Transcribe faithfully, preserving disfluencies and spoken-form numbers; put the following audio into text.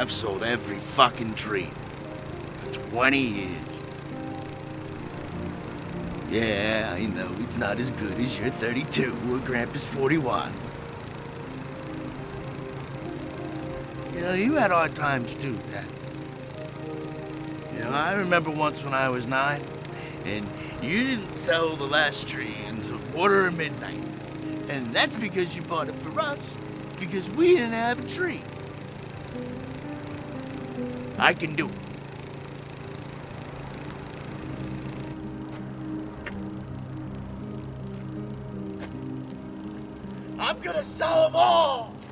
I've sold every fucking tree for twenty years. Yeah, I know it's not as good as your thirty-two or Grandpa's forty-one. You know, you had hard times too, Dad. You know, I remember once when I was nine, and you didn't sell the last tree until quarter of midnight. And that's because you bought it for us, because we didn't have a tree. I can do it. I'm gonna sell them all!